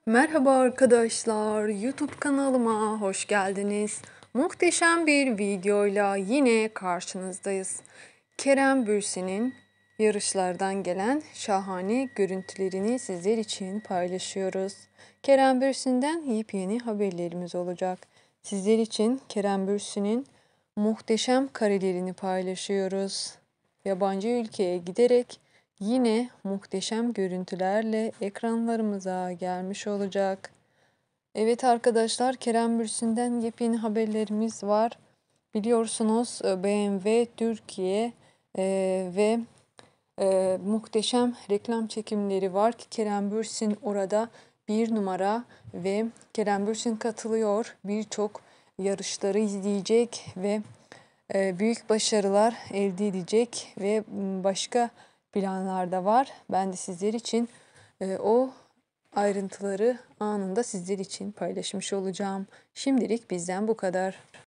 Merhaba arkadaşlar, YouTube kanalıma hoş geldiniz. Muhteşem bir videoyla yine karşınızdayız. Kerem Bürsin'in yarışlardan gelen şahane görüntülerini sizler için paylaşıyoruz. Kerem Bürsin'den yepyeni haberlerimiz olacak. Sizler için Kerem Bürsin'in muhteşem karelerini paylaşıyoruz. Yabancı ülkeye giderek yine muhteşem görüntülerle ekranlarımıza gelmiş olacak. Evet arkadaşlar, Kerem Bürsin'den yepyeni haberlerimiz var. Biliyorsunuz BMW Türkiye ve muhteşem reklam çekimleri var ki Kerem Bürsin orada bir numara ve Kerem Bürsin katılıyor. Birçok yarışları izleyecek ve büyük başarılar elde edecek ve başka planlar da var. Ben de sizler için o ayrıntıları anında sizler için paylaşmış olacağım. Şimdilik bizden bu kadar.